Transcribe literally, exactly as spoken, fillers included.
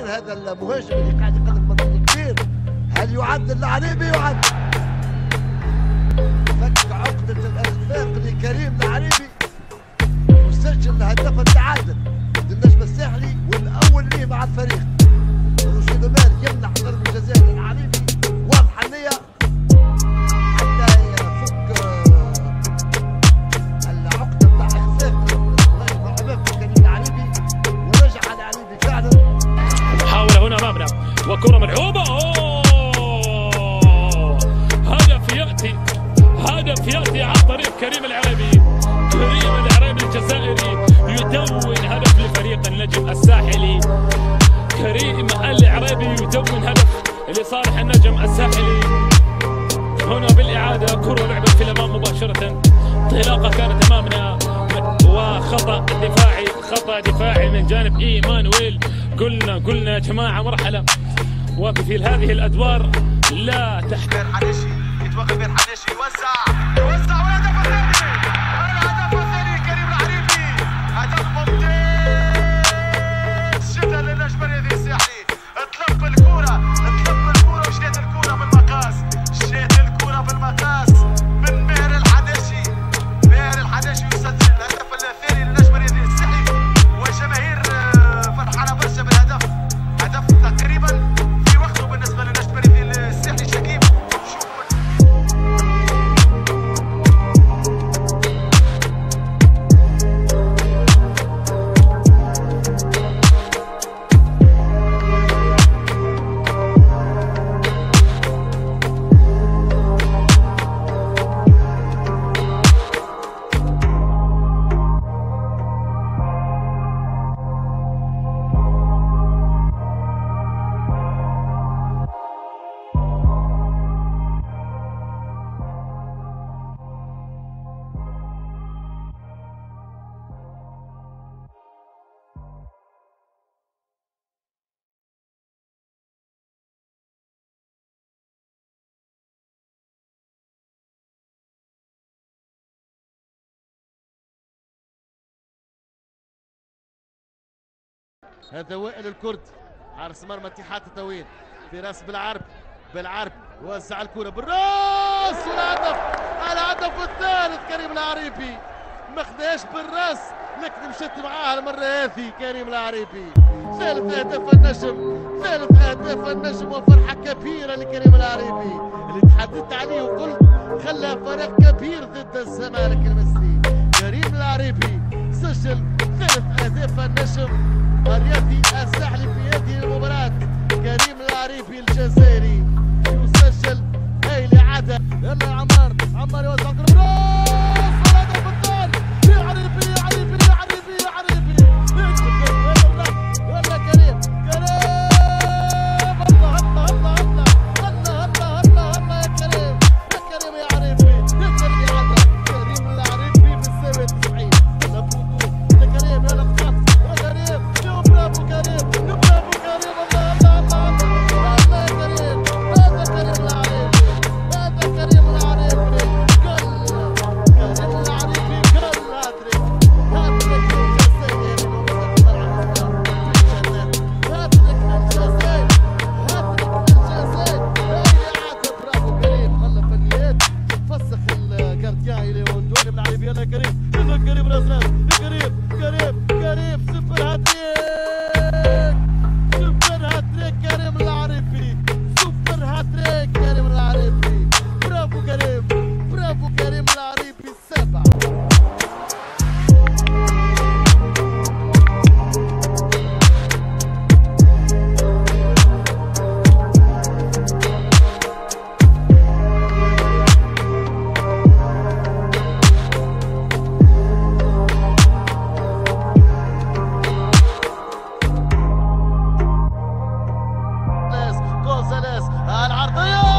مين هذا المهاجم اللي قاعد يقدم مجهود كبير؟ هل يعد العريبي؟ يعد. فك عقدة الإخفاق لكريم العريبي وسجل هدف التعادل ضد النجم الساحلي والأول ليه مع الفريق. رشيد مال يمنح ضربة جزاء للعريبي واضحة النية حتى يفك العقدة بتاع إخفاق الله كريم العريبي ورجع العريبي فعلا. حاول هنا أمامنا وكرة ملعوبة. أوه هدف يأتي هدف يأتي عن طريق كريم العريبي. كريم العريبي الجزائري يدون هدف لفريق النجم الساحلي. كريم العريبي يدون هدف لصالح النجم الساحلي. هنا بالإعادة كرة لعبت في الأمام مباشرة. انطلاقة كانت أمامنا وخطأ دفاعي خطأ دفاعي من جانب إيمانويل. قلنا قلنا يا جماعة مرحلة وفي هذه الأدوار لا تحتاج. حنيشي يتوقف بين حنيشي يوزع يوزع والهدف الثاني. الهدف الثاني كريم العريبي هدف ممتاز جدا للنجم الرياضي الساحلي. اطلق الكرة اطلق الكرة وشات الكرة بالمقاس شات الكرة بالمقاس من ماهر الحنيشي. ماهر الحنيشي يسجل الهدف الثاني للنجم الرياضي الساحلي والجماهير فرحانة برشا بالهدف. هدف تقريبا في وقته بالنسبة للنجم الرياضي الساحلي. شكيب هذا وائل الكرد حارس مرمى اتحاد تطاوين في راس بالعرب بالعرب وزع الكرة بالراس والهدف الهدف الثالث. كريم العريبي ما خداش بالراس لكن مشت معاه المرة هذه. كريم العريبي ثالث اهداف النجم ثالث اهداف النجم وفرحة كبيرة لكريم العريبي اللي تحدثت عليه وقلت خلى فريق كبير ضد الزمالك المصري. كريم العريبي سجل ثالث اهداف النجم الرياضي الساحلي في هذه المباراة. كريم العريبي الجزائري يسجل هاي الإعادة. يلا يا عمار عمار يوزع الكرة براس والهدف الثاني. يا عريبي يا عريبي يا عريبي يا عريبي يلا كريم كريم هلا هلا هلا هلا هلا هلا هلا هلا يا كريم يا كريم يا عريبي تقدر الإعادة. كريم العريبي بالزاوية تسعين. يلا بوكو يا كريم يلا بخاف يا كريم. برافو كريم برافو كريم. الله الله الله الله يا كريم. هذا كريم العريبي هذا كريم العريبي كل كريم العريبي كل هاتريك هاتريك الجزائري هاتريك الجزائري هاتريك الجزائري. هاي إعادة برافو كريم. خلى فنيات فسخ الكارتيان اللي هو كريم العريبي. يلا كريم يلا كريم راس راس كريم كريم كريم سوبر هاتريك سوبر هاتريك كريم العريبي سوبر هاتريك كريم العريبي. برافو كريم برافو كريم العريبي السابع. العرضية